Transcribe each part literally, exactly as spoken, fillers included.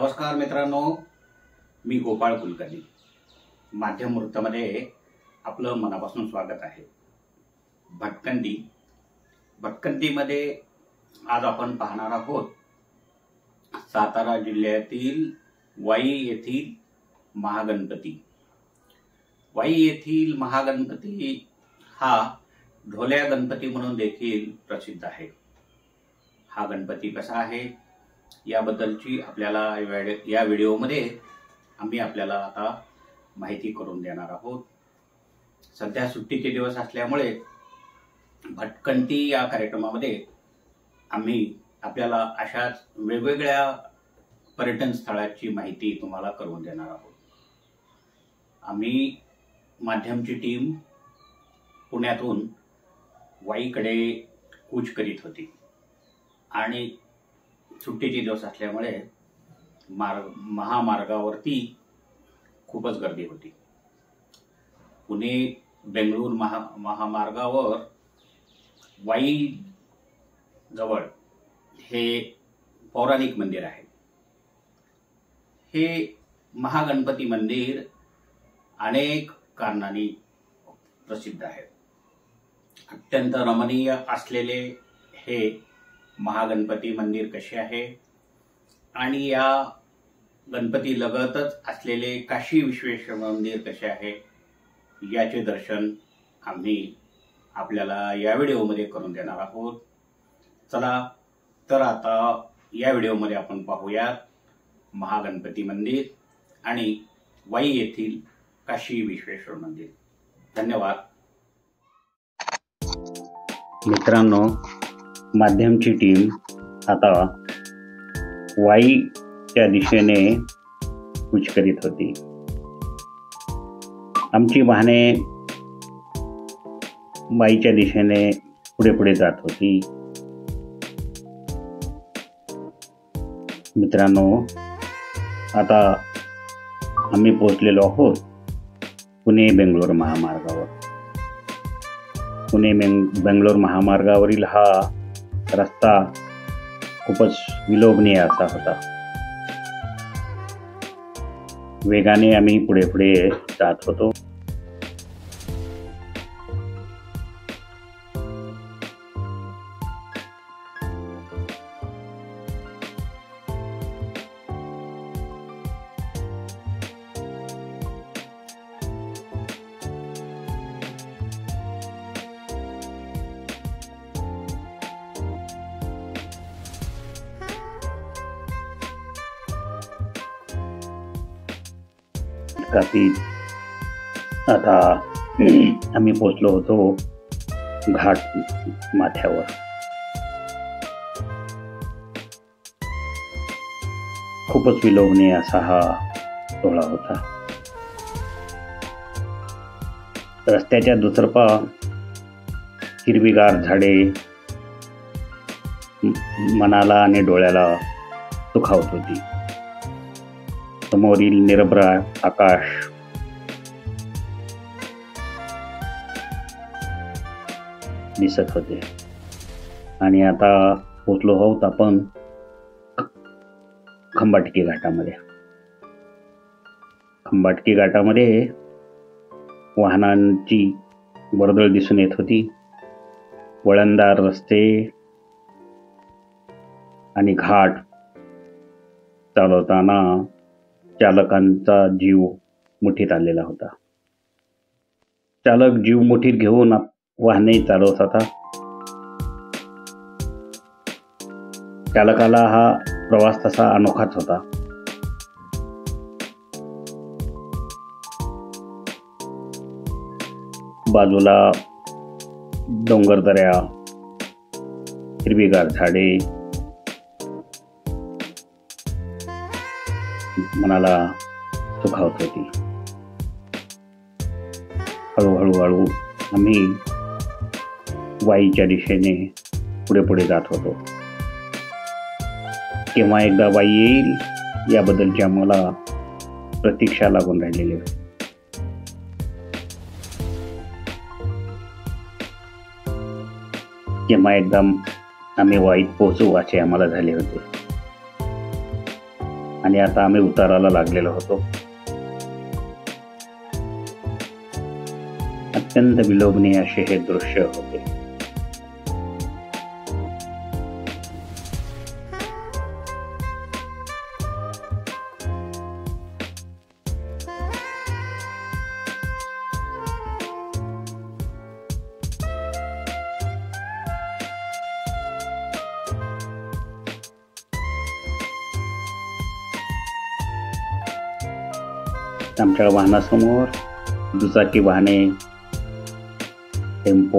नमस्कार मित्रांनो, मी गोपाळ कुलकर्णी. माध्यम वृत्तामध्ये आपलं मनापासून स्वागत आहे. भटकंती भटकंतीमध्ये आज आपण पाहणार आहोत सातारा जिल्ह्यातील वाई येथील महागणपती. वाई येथील महागणपती हा ढोल्या गणपती म्हणून देखील प्रसिद्ध आहे. हा गणपती कसा आहे याबद्दलची आपल्याला या व्हिडिओमध्ये आम्ही आपल्याला आता माहिती करून देणार आहोत. सध्या सुट्टीचे दिवस असल्यामुळे भटकंती या कार्यक्रमामध्ये आम्ही आपल्याला अशाच वेगवेगळ्या पर्यटन स्थळाची माहिती तुम्हाला करून देणार आहोत. आम्ही माध्यमची टीम पुण्यातून वाईकडे कूच करीत होती आणि सुट्टीचे दिवस असल्यामुळे मार्ग महामार्गावरती खूपच गर्दी होती. पुणे बेंगळूर महा महामार्गावर वाई जवळ हे पौराणिक मंदिर आहे. हे महागणपती मंदिर अनेक कारणांनी प्रसिद्ध आहे. अत्यंत रमणीय असलेले हे महागणपती मंदिर कसे आहे आणि या गणपती लगतच असलेले काशी विश्वेश्वर मंदिर कसे आहे याचे दर्शन आम्ही आपल्याला या व्हिडिओमध्ये करून देणार आहोत. चला तर आता या व्हिडिओमध्ये आपण पाहूयात महागणपती मंदिर आणि वाई येथील काशी विश्वेश्वर मंदिर. धन्यवाद मित्रांनो. माध्यमची टीम आता वाईच्या दिशेने कूच करीत होती. आमची वाहने वाईच्या दिशेने पुढे पुढे जात होती. मित्रांनो, आता आम्ही पोहोचलेलो आहोत पुणे बेंगलोर महामार्गावर. पुणे बेंगलोर महामार्गावरील हा रस्ता खूपच विलोभनीय असा होता. वेगाने आम्ही पुढे पुढे जात होतो. काफी आता आम्ही पोचलो होतो घाट माथ्यावर. खूपच विलोभनीय असा हा सोहळा होता. रस्त्याच्या दुतर्फा हिरवीगार झाडे मनाला आणि डोळ्याला सुखावत होती. समोरील निरभ्र आकाश दिसत होते आणि आता पोचलो आहोत आपण खंबाटकी घाटामध्ये. खंबाटकी घाटामध्ये वाहनांची वर्दळ दिसून येत होती. वळणदार रस्ते आणि घाट चालवताना चालकांचा जीव मुठीत आलेला होता. चालक जीव मुठीत घेऊन वाहने चालवत होता. चालकाला हा प्रवास तसा अनोखाच होता. बाजूला डोंगरदऱ्या, हिरवीगार झाडे मनाला सुखावत होती. हळूहळू हळू आम्ही वाईच्या दिशेने पुढे पुढे जात होतो. केव्हा एकदा वाई येईल याबद्दलची आम्हाला प्रतीक्षा लागून राहिलेली होती. केव्हा एकदा आम्ही वाईत पोहोचू असे आम्हाला झाले होते. आणि आता आम्ही उताराला लागलेलो होतो. अत्यंत विलोभनीय असे हे दृश्य होते. आमच्या वाहनासमोर दुचाकी वाहने, टेम्पो,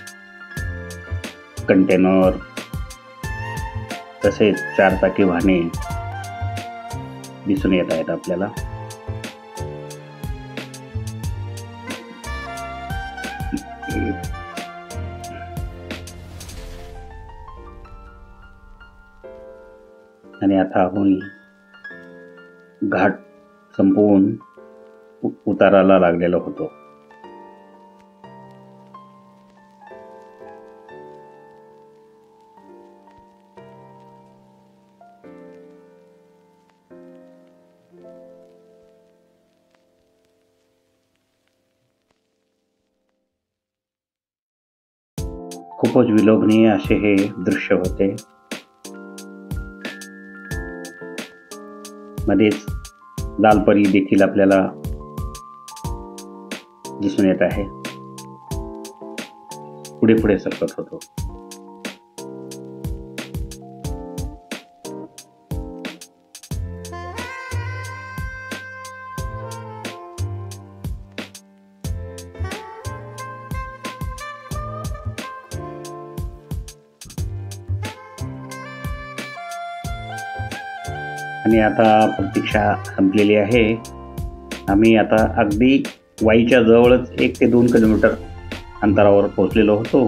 कंटेनर तसेच चारचाकी वाहने दिसून येत आहेत आपल्याला. आणि आता आपण घाट संपवून उताराला लागलेलो होतो. खूपच विलोभनीय असे हे दृश्य होते. मध्येच लालपरी देखील आपल्याला दिसून येत आहे. पुढे पुढे सरकत होतो. आणि आता प्रतीक्षा संपलेली आहे. आम्ही आता अगदी वाईच्या जवळच एक ते दोन किलोमीटर अंतरावर पोहोचलेलो होतो.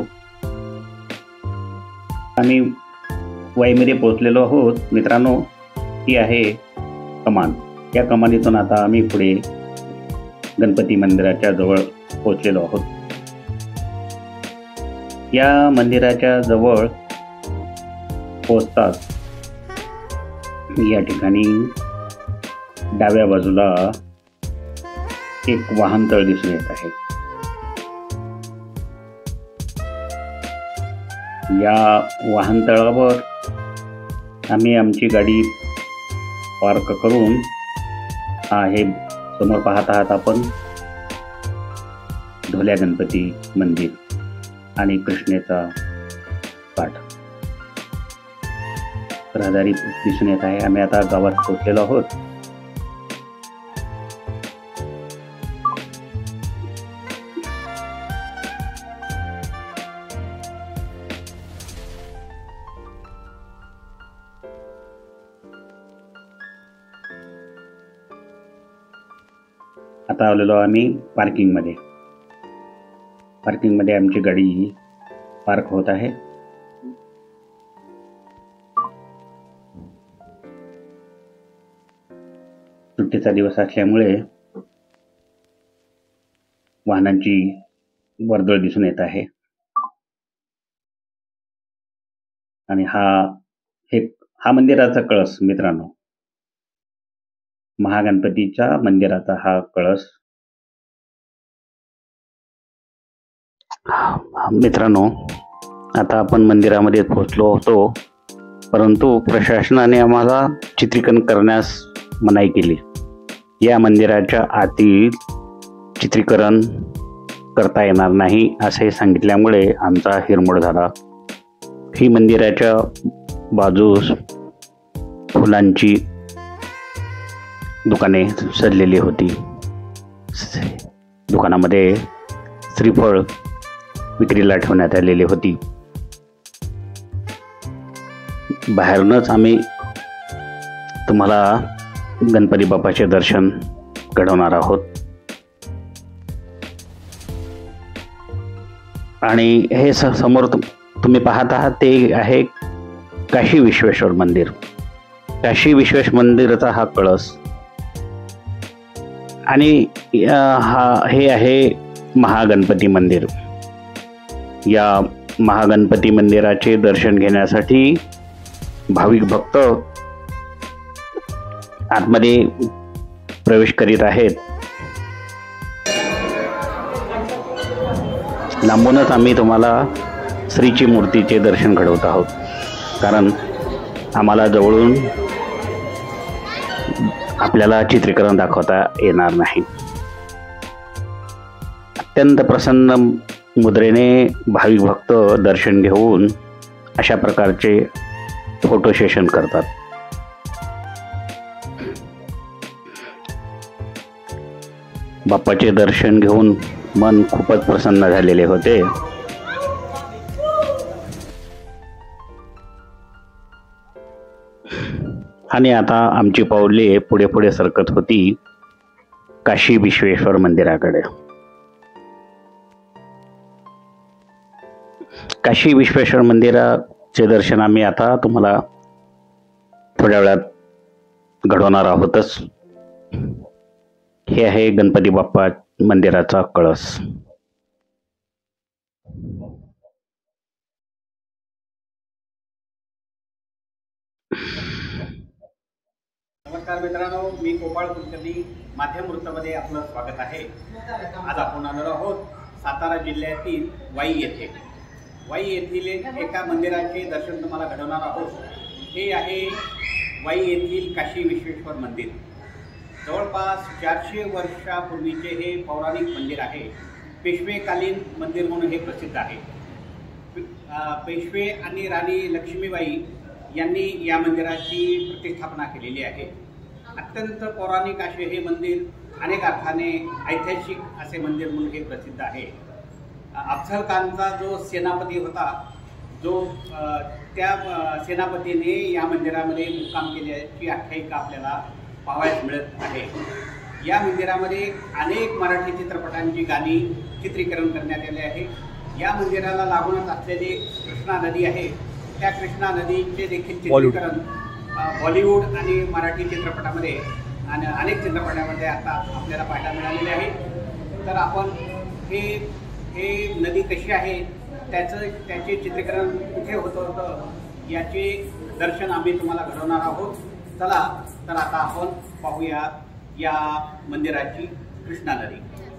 आम्ही वाईमध्ये पोहोचलेलो आहोत मित्रांनो. ही आहे कमान. या कमानीतून आता आम्ही पुढे गणपती मंदिराच्या जवळ पोहोचलेलो आहोत. या मंदिराच्या जवळ पोहोचताच या ठिकाणी डाव्या बाजूला एक वाहनतळ दिसून येत आहे. या वाहनतळावर आम्ही आमची गाडी पार्क करून आहे समोर पाहत आहात आपण ढोल्या गणपती मंदिर आणि कृष्णेचा पाठ रहदारी दिसून येत आहे. आम्ही आता गावात पोहोचलेलो आहोत. आता आलेलो आम्ही पार्किंग मध्ये. पार्किंग मध्ये आमची गाडी पार्क होत आहे. सुट्टीचा दिवस असल्यामुळे वाहनांची वर्दळ दिसून येत आहे. आणि हा हे हा मंदिराचा कळस मित्रांनो. महागणपतीच्या मंदिराचा हा कळस मित्रांनो. आता आपण मंदिरामध्ये पोहोचलो होतो, परंतु प्रशासनाने आम्हाला चित्रीकरण करण्यास मनाई केली. या मंदिराच्या आतील चित्रीकरण करता येणार नाही असे सांगितल्यामुळे आमचा हिरमोड झाला. ही मंदिराच्या बाजूस फुलांची दुकाने सजलेली होती. दुकानामध्ये श्रीफळ विक्रीला ठेवण्यात आलेली होती. बाहेरूनच आम्ही तुम्हाला गणपती बाप्पाचे दर्शन घडवणार आहोत. आणि हे समोर तुम्ही पाहत आहात ते आहे काशी विश्वेश्वर मंदिर. काशी विश्वेश्वर मंदिराचा हा कळस आणि हा हे आहे महागणपती मंदिर. या महागणपती मंदिराचे दर्शन घेण्यासाठी भाविक भक्त आतमध्ये प्रवेश करीत आहेत. लांबूनच आम्ही तुम्हाला श्रीची मूर्तीचे दर्शन घडवत आहोत, कारण आम्हाला जवळून आपल्याला चित्रीकरण दाखवता येणार नाही. अत्यंत प्रसन्न मुद्रेने भाविक भक्त दर्शन घेऊन अशा प्रकारचे फोटो सेशन करतात. बाप्पाचे दर्शन घेऊन मन खूपच प्रसन्न झालेले होते. आणि आता आमची पाऊले पुढे पुढे सरकत होती काशी विश्वेश्वर मंदिराकडे. काशी विश्वेश्वर मंदिराचे दर्शन आम्ही आता तुम्हाला थोड्या वेळात घडवणार आहोतच. हे आहे गणपती बाप्पा मंदिराचा कळस. नमस्कार मित्रांनो, मी गोपाळ कुलकर्णी, माध्यम वृत्तामध्ये आपलं स्वागत आहे. आज आपण आलेलो आहोत सातारा जिल्ह्यातील वाई येथे. वाई येथील एका मंदिराचे दर्शन तुम्हाला घडवणार आहोत. हे आहे वाई येथील काशी विश्वेश्वर मंदिर. जवळपास चारशे वर्षापूर्वीचे हे पौराणिक मंदिर आहे. पेशवेकालीन मंदिर म्हणून हे प्रसिद्ध आहे. पेशवे आणि राणी लक्ष्मीबाई यांनी या मंदिराची प्रतिष्ठापना केलेली आहे. अत्यंत पौराणिक असे हे मंदिर, अनेक अर्थाने ऐतिहासिक असे मंदिर म्हणून हे प्रसिद्ध आहे. अफझल खानचा जो सेनापती होता, जो त्या सेनापतीने या मंदिरामध्ये मुक्काम केल्याची आख्यायिका आपल्याला पाहावयास मिळत आहे. या मंदिरामध्ये अनेक मराठी चित्रपटांची गाणी चित्रीकरण करण्यात आले आहे. या मंदिराला लागूनच असलेली कृष्णा नदी आहे. त्या कृष्णा नदीचे देखील चित्रीकरण बॉलिवूड आणि मराठी चित्रपटामध्ये आणि अनेक चित्रपटामध्ये आता आपल्याला पाहायला मिळालेले आहे. तर आपण हे हे नदी कशी आहे, त्याचं त्याचे चित्रीकरण कुठे होतं होतं याचे दर्शन आम्ही तुम्हाला घडवणार आहोत. चला तर आता आपण पाहूया या मंदिराची कृष्णा नदी.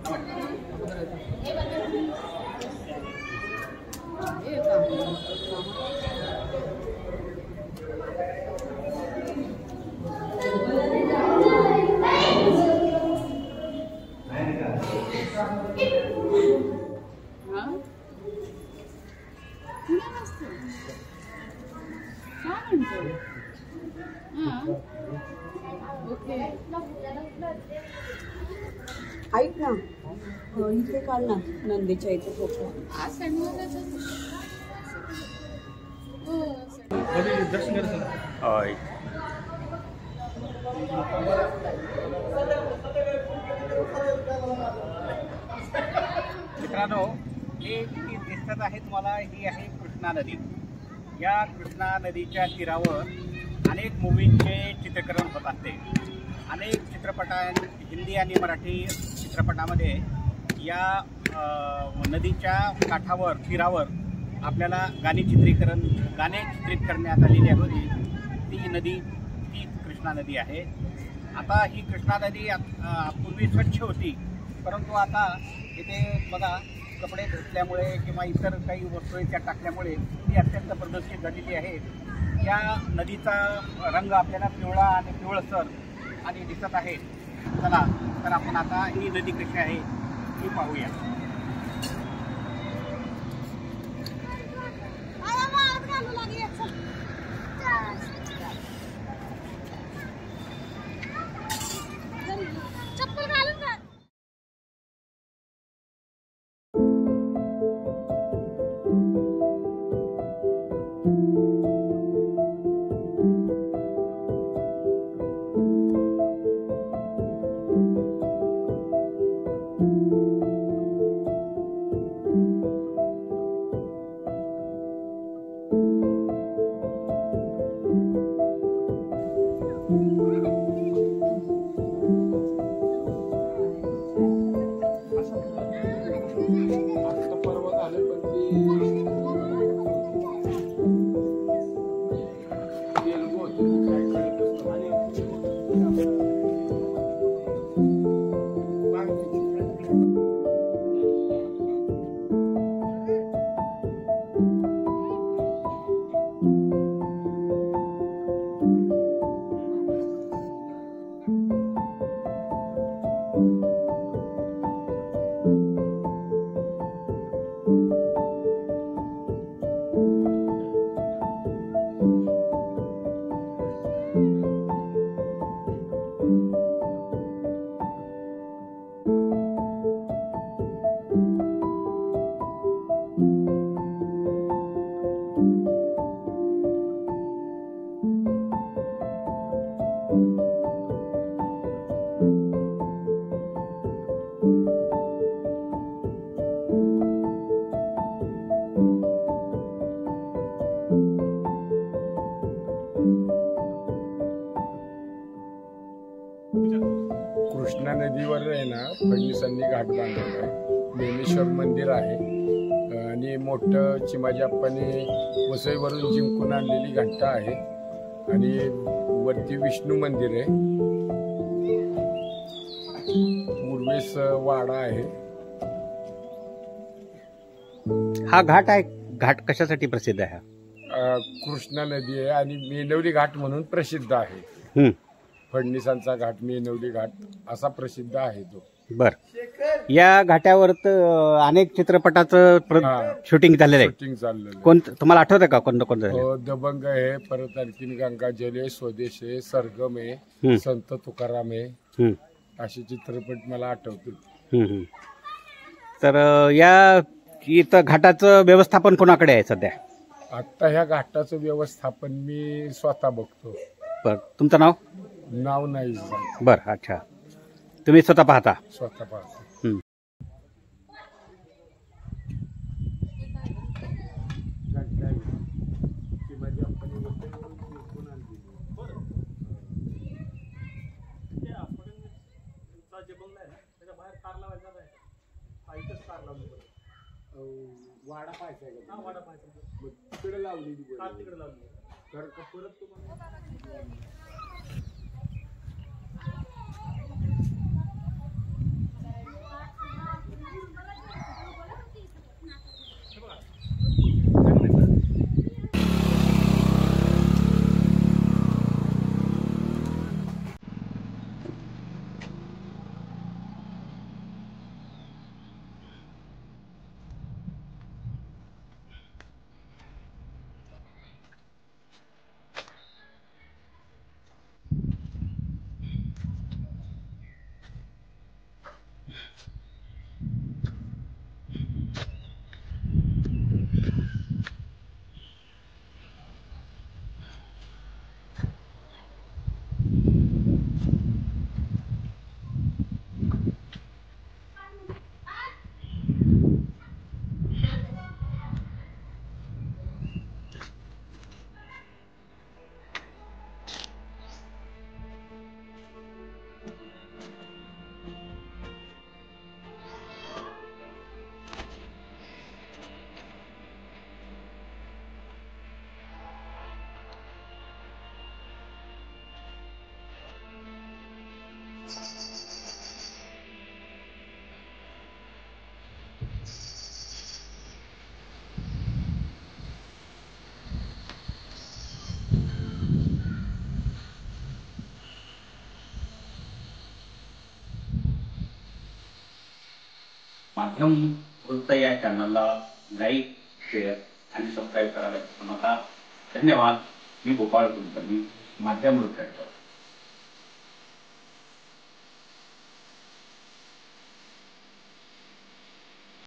ऐक ना, इथे काढ ना नंदीच्या इथे फोटो. मित्रांनो, हे जी दिसत आहे तुम्हाला, ही आहे कृष्णा नदी. या कृष्णा नदीच्या तीरावर अनेक मूवींचे चित्रीकरण होत असते. अनेक चित्रपटां हिंदी आणि मराठी चित्रपटामध्ये या नदीच्या काठावर तीरावर आपल्याला गाणी चित्रीकरण गाणे चित्रित करण्यात आलेली होती. ती नदी ती कृष्णा नदी आहे. आता ही कृष्णा नदी पूर्वी स्वच्छ होती, परंतु आता इथे बघा कपडे धुतल्यामुळे किंवा इतर काही वस्तू त्या टाकल्यामुळे ती अत्यंत प्रदूषित झालेली आहे. या नदीचा रंग आपल्याला पिवळा आणि पिवळसर आणि दिसत आहे. चला तर आपण आता ही नदी कशी आहे ही पाहूया. फडणवीसांनी घाट बांधलेला आहे. ज्ञानेश्वर मंदिर आहे आणि मोठं चिमाजी अप्पांनी वसईवरून जिंकून आणलेली घंटा आहे आणि वरती विष्णू मंदिर आहे. पूर्वेस वाडा आहे. हा घाट आहे, घाट कशासाठी प्रसिद्ध आहे? कृष्णा नदी आहे आणि मेनवली घाट म्हणून प्रसिद्ध आहे. हम्म. फडणवीसांचा घाट मेनवली घाट असा प्रसिद्ध आहे तो. बर, या घाटावर तर अनेक चित्रपटाचं शूटिंग झालेलं आहे. शूटिंग चाललेलं कोण तुम्हाला आठवतं का कोणतं कोणतं? आहे. दबंग आहे, परत आणखीन गंगाजल आहे, स्वदेश आहे, सरगम आहे, संत तुकाराम आहे, असे चित्रपट मला आठवतील. तर या इथं घाटाचं व्यवस्थापन कोणाकडे आहे सध्या? आता ह्या घाटाचं व्यवस्थापन मी स्वतः बघतो. बर, तुमचं नाव? नाव नाही. बर, अच्छा, तुम्ही स्वतः पाहता? स्वतः पाहतो. वाडा पाहायचा आहे का? वाडा पाहायचा तिकडे लावली तिकडे लावली तर परत तुम्हाला माध्यम वृत्त या चॅनलला लाईक, शेअर आणि सबस्क्राईब करायला विसरू नका. धन्यवाद. मी गोपाळ कुलकर्णी, माध्यम वृत्त.